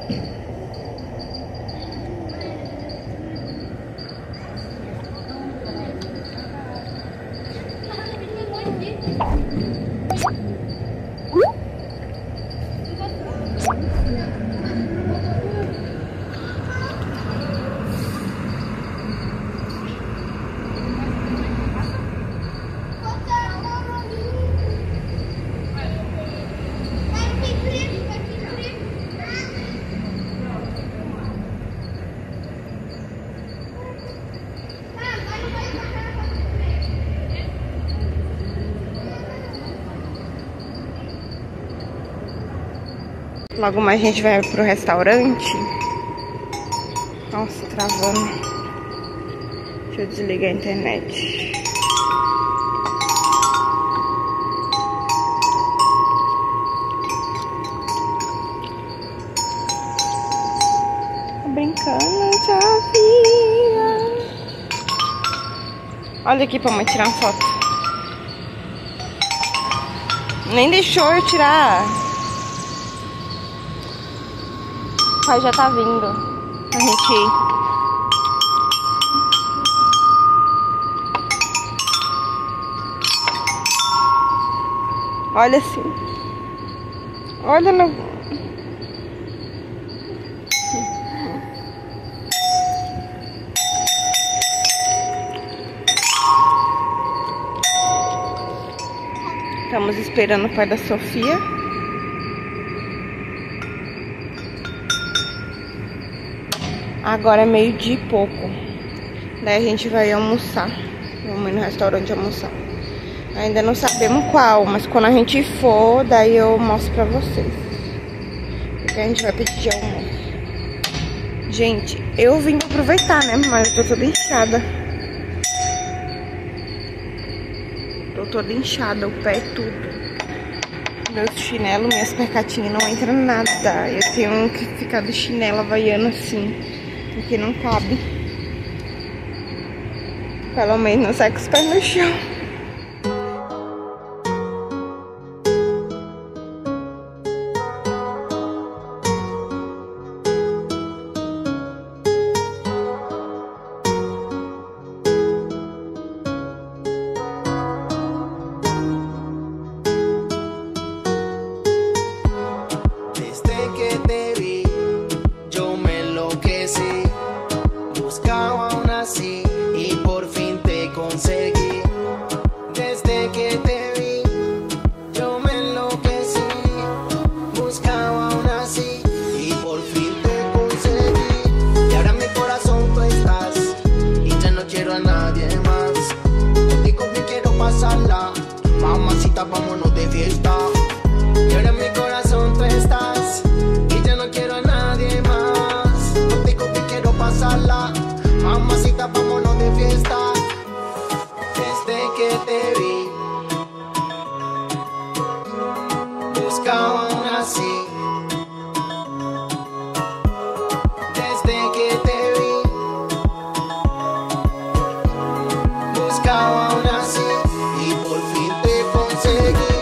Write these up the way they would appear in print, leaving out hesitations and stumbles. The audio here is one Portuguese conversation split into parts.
Logo mais a gente vai pro restaurante. Nossa, travando. Deixa eu desligar a internet. Tô brincando, Sofia. Olha aqui pra mãe tirar uma foto. Nem deixou eu tirar. O pai já tá vindo pra gente ir. Olha assim. Olha no... Estamos esperando o pai da Sofia. Agora é meio-dia e pouco. Daí a gente vai almoçar. Vamos ir no restaurante almoçar. Ainda não sabemos qual, mas quando a gente for, daí eu mostro pra vocês. Porque a gente vai pedir de almoço. Gente, eu vim aproveitar, né? Mas eu tô toda inchada. Tô toda inchada, o pé tudo. Meus chinelos, minhas percatinhas não entram nada. Eu tenho que ficar de chinelo havaiano assim, porque não cabe. Pelo menos não sai com os pés no chão. Mamacita, vámonos de fiesta. Y ahora en mi corazón tú estás y ya no quiero a nadie más. Contigo que quiero pasarla. Mamacita, vámonos de fiesta. Desde que te vi, buscaba una así. Desde que te vi, buscaba una así. Y por fin te conseguí.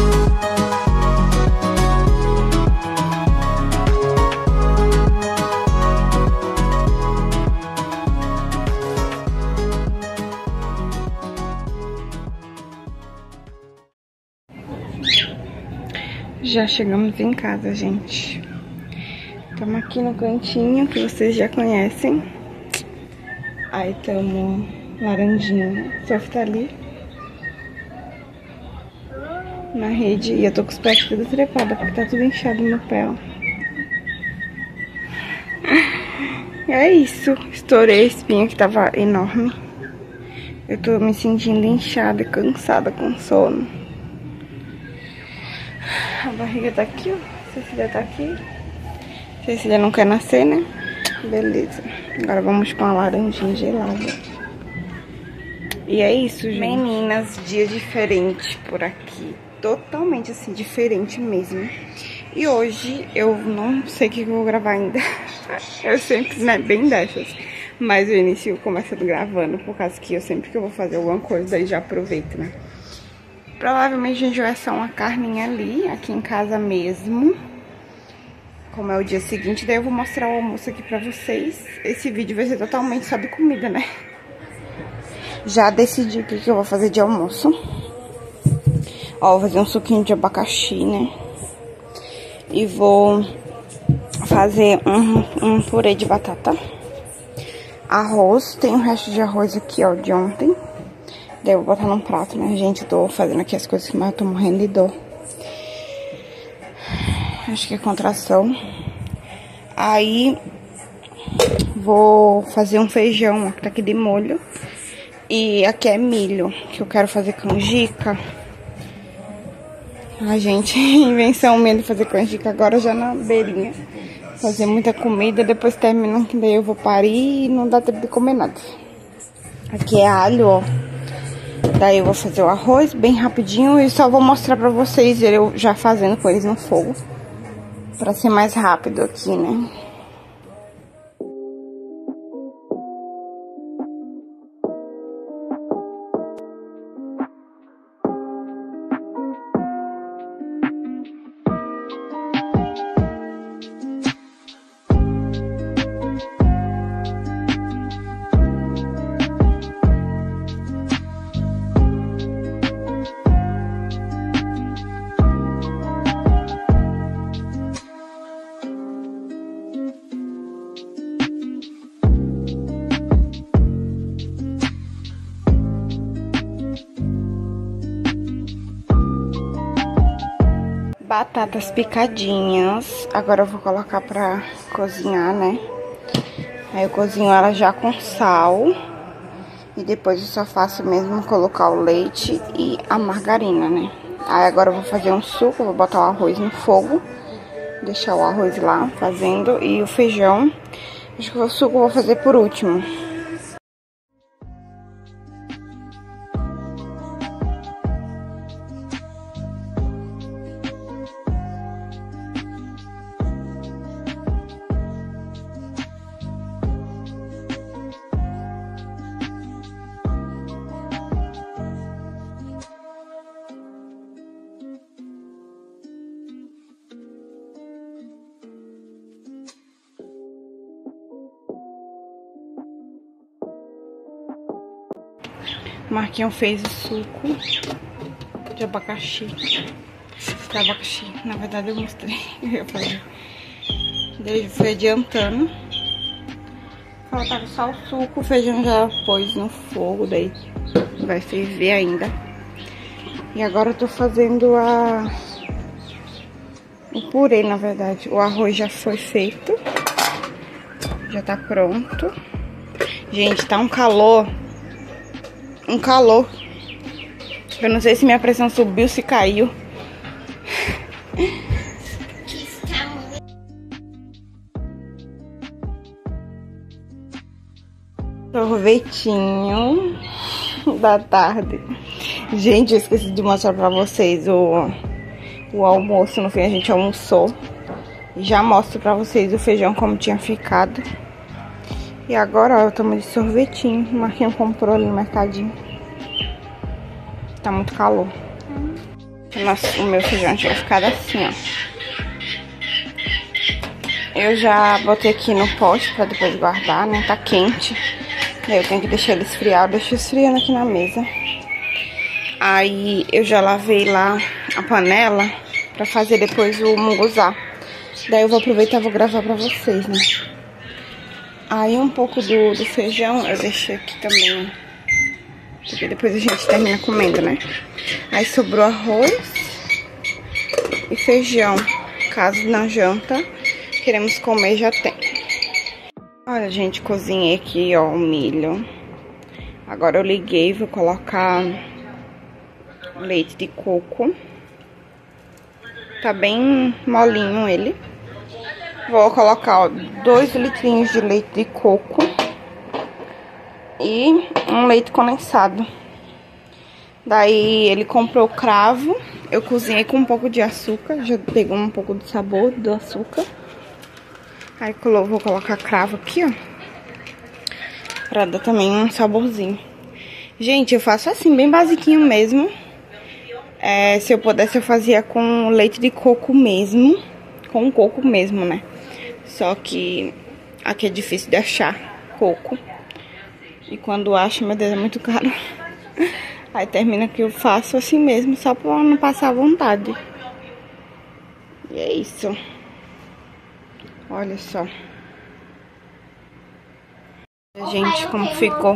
Já chegamos em casa, gente. Estamos aqui no cantinho que vocês já conhecem. Aí estamos laranjinha. Só tá ali na rede. E eu tô com os pés tudo trepados porque tá tudo inchado no pé, ó. É isso. Estourei a espinha que tava enorme. Eu tô me sentindo inchada e cansada com sono. A barriga tá aqui, ó. Cecília tá aqui. Cecília não quer nascer, né? Beleza. Agora vamos com a laranjinha gelada. E é isso, gente. Meninas, dia diferente por aqui. Totalmente assim, diferente mesmo. E hoje eu não sei o que eu vou gravar ainda. Eu sempre, né, bem dessas. Mas eu inicio começando gravando, por causa que eu sempre que eu vou fazer alguma coisa, aí já aproveito, né? Provavelmente a gente vai assar uma carninha ali, aqui em casa mesmo. como é o dia seguinte, daí eu vou mostrar o almoço aqui pra vocês. Esse vídeo vai ser totalmente só de comida, né? Já decidi o que eu vou fazer de almoço. Ó, vou fazer um suquinho de abacaxi, né? E vou fazer um purê de batata. Arroz, tem um resto de arroz aqui, ó, de ontem. Daí eu vou botar num prato, né, gente? Eu tô fazendo aqui as coisas que mais eu tô morrendo de dor. Acho que é contração. Aí, vou fazer um feijão, ó, que tá aqui de molho. E aqui é milho, que eu quero fazer canjica. Ai, gente, invenção minha de fazer canjica agora já na beirinha. Fazer muita comida, depois termina, que daí eu vou parir e não dá tempo de comer nada. Aqui é alho, ó. Daí eu vou fazer o arroz bem rapidinho e só vou mostrar pra vocês eu já fazendo com eles no fogo. Pra ser mais rápido aqui, né? Batatas picadinhas. Agora eu vou colocar pra cozinhar, né? Aí eu cozinho ela já com sal. E depois eu só faço mesmo colocar o leite e a margarina, né? Aí agora eu vou fazer um suco, vou botar o arroz no fogo. Deixar o arroz lá fazendo. E o feijão. Acho que o suco eu vou fazer por último. Marquinhos fez o suco de abacaxi. Na verdade eu mostrei. Eu ia fazer. Daí foi adiantando. Faltava só o suco, o feijão já pôs no fogo, daí vai ferver ainda. E agora eu tô fazendo o purê, na verdade. O arroz já foi feito. Já tá pronto. Gente, tá um calor. Um calor. Eu não sei se minha pressão subiu, se caiu. Sorvetinho da tarde. Gente, eu esqueci de mostrar pra vocês o almoço. No fim a gente almoçou. Já mostro pra vocês o feijão como tinha ficado. E agora, ó, eu tomo de sorvetinho. O Marquinhos comprou ali no mercadinho. Tá muito calor. O meu feijão tinha ficado assim, ó. Eu já botei aqui no pote pra depois guardar, né? Tá quente. Daí eu tenho que deixar ele esfriar. Eu deixo esfriando aqui na mesa. Aí eu já lavei lá a panela pra fazer depois o munguzá. Daí eu vou aproveitar e vou gravar pra vocês, né? Aí um pouco do feijão eu deixei aqui também, porque depois a gente termina comendo, né? Aí sobrou arroz e feijão. Caso na janta queremos comer, já tem. Olha, gente, cozinhei aqui, ó, o milho. Agora eu liguei, vou colocar leite de coco. Tá bem molinho ele. Vou colocar, ó, 2 litrinhos de leite de coco e um leite condensado. Daí ele comprou cravo. Eu cozinhei com um pouco de açúcar. Já pegou um pouco do sabor do açúcar. Aí vou colocar cravo aqui, ó, pra dar também um saborzinho. Gente, eu faço assim, bem basiquinho mesmo. Se eu pudesse, eu fazia com leite de coco mesmo. Com coco mesmo, né? Só que aqui é difícil de achar coco. E quando acho, meu Deus, é muito caro. Aí termina que eu faço assim mesmo, só pra não passar vontade. E é isso. Olha só. Gente, como ficou.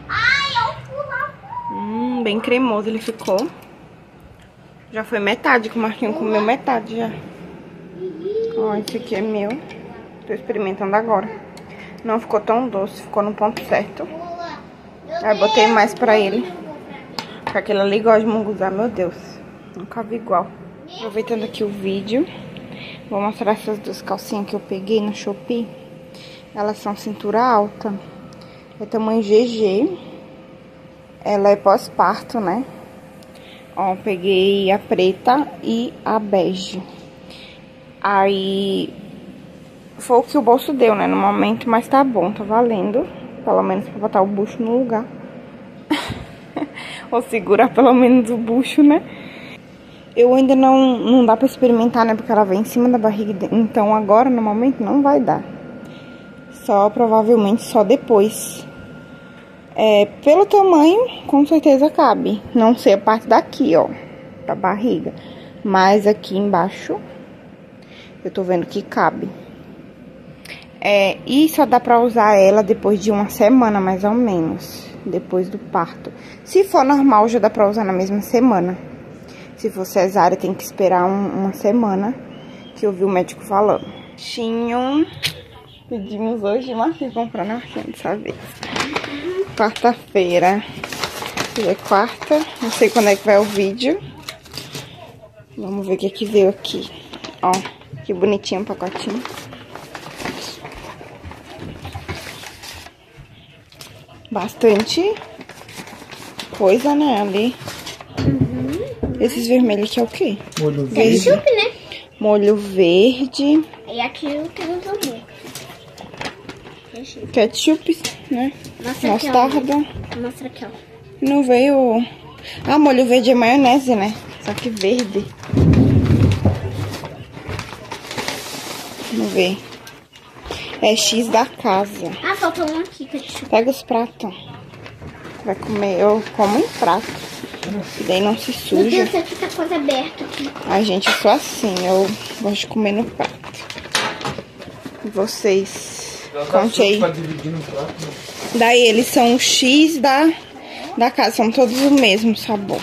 Bem cremoso ele ficou. Já foi metade, que o Marquinhos comeu metade já. Ó, esse aqui é meu. Tô experimentando agora. Não ficou tão doce, ficou no ponto certo. Aí botei mais pra ele. Porque aquele ali gosta de munguzá, meu Deus. Nunca vi igual. Aproveitando aqui o vídeo, vou mostrar essas duas calcinhas que eu peguei no Shopee. Elas são cintura alta. É tamanho GG. Ela é pós-parto, né? Ó, peguei a preta e a bege. Aí foi o que o bolso deu, né? No momento, mas tá bom, tá valendo. Pelo menos pra botar o bucho no lugar. Ou segurar pelo menos o bucho, né? Eu ainda não dá pra experimentar, né? Porque ela vem em cima da barriga. Então agora, no momento, não vai dar. Só, provavelmente, só depois. Pelo tamanho, com certeza cabe. Não sei a parte daqui, ó, da barriga. Mas aqui embaixo, eu tô vendo que cabe. E só dá pra usar ela depois de uma semana, mais ou menos. Depois do parto. Se for normal, já dá pra usar na mesma semana. Se for cesárea, tem que esperar uma semana. Que eu vi o médico falando. Pedimos hoje, Marquinhos comprando na Marquinhos dessa vez. Quarta-feira. Hoje é quarta. Não sei quando é que vai o vídeo. Vamos ver o que é que veio aqui. Ó, que bonitinho o pacotinho. Bastante coisa, né, ali. Esses vermelhos aqui é o quê? Molho verde. Ketchup, né? Molho verde. E aqui eu tenho também. Ketchup, né? Mostarda. Mostra aqui, ó. Não veio... Ah, molho verde é maionese, né? Só que verde. Vamos ver. É X da casa. Ah, faltou um aqui, ketchup. Pega os pratos. Vai comer, eu como em prato. E daí não se suja. Meu Deus, aqui tá quase aberto aqui. Ai, gente, eu sou assim, eu gosto de comer no prato. E vocês, conte aí. Daí eles são o X da casa, são todos o mesmo sabor.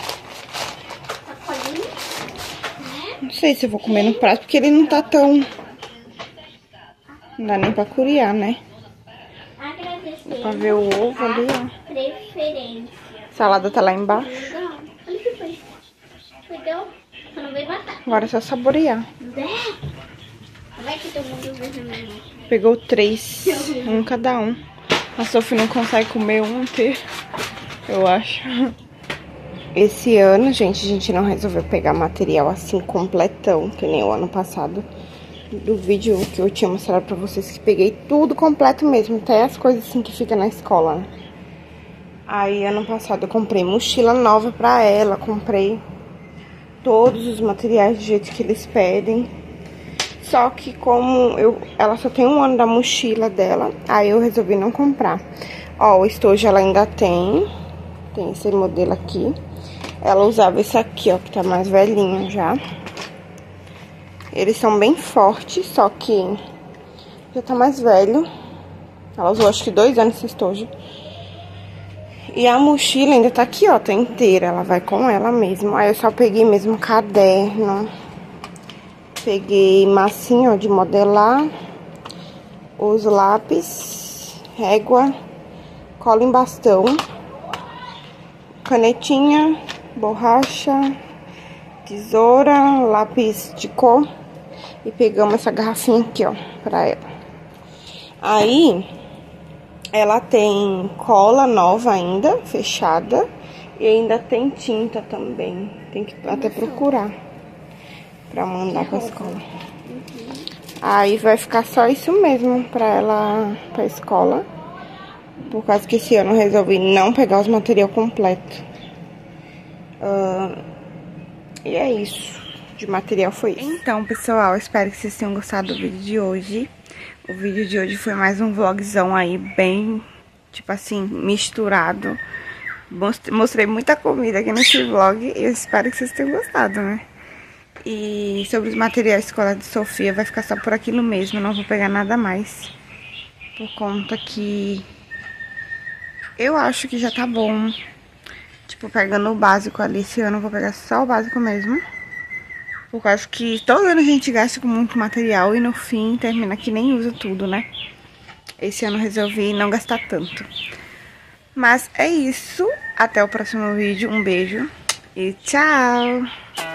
Não sei se eu vou comer no prato, porque ele não tá tão... Não dá nem pra curiar, né? Dá pra ver o ovo ali, ó. Preferência. Salada tá lá embaixo. Não, olha o que foi. Pegou? Só não veio batata. Agora é só saborear. Vai que tem um molho verde na minha mão. Pegou 3, um cada um. A Sophie não consegue comer um inteiro, eu acho. Esse ano, gente, a gente não resolveu pegar material assim completão, que nem o ano passado. Do vídeo que eu tinha mostrado pra vocês, que peguei tudo completo mesmo, até as coisas assim que fica na escola, né? Aí, ano passado, eu comprei mochila nova pra ela, comprei todos os materiais do jeito que eles pedem. Só que como ela só tem um ano da mochila dela, aí eu resolvi não comprar. Ó, o estojo ela ainda tem esse modelo aqui. Ela usava esse aqui, ó, que tá mais velhinho já. Eles são bem fortes, só que já tá mais velho. Ela usou acho que 2 anos esse estojo. E a mochila ainda tá aqui, ó, tá inteira. Ela vai com ela mesmo. Aí eu só peguei mesmo caderno. Peguei massinha, ó, de modelar. Os lápis, régua, cola em bastão, canetinha, borracha, tesoura, lápis de cor. E pegamos essa garrafinha aqui, ó, pra ela. Aí, ela tem cola nova ainda, fechada. E ainda tem tinta também. Tem que até procurar pra mandar pra escola. Aí vai ficar só isso mesmo pra ela, pra escola. Por causa que esse ano eu resolvi não pegar os material completo. E é isso. de material foi isso. Então, pessoal, espero que vocês tenham gostado do vídeo de hoje. O vídeo de hoje foi mais um vlogzão aí, bem, tipo assim, misturado. Mostrei muita comida aqui nesse vlog e eu espero que vocês tenham gostado, né? E sobre os materiais escolar de Sofia, vai ficar só por aquilo mesmo, não vou pegar nada mais. Por conta que eu acho que já tá bom. Tipo, pegando o básico ali, esse ano eu vou pegar só o básico mesmo. Porque eu acho que todo ano a gente gasta com muito material e no fim termina que nem usa tudo, né? Esse ano eu resolvi não gastar tanto. Mas é isso. Até o próximo vídeo. Um beijo e tchau!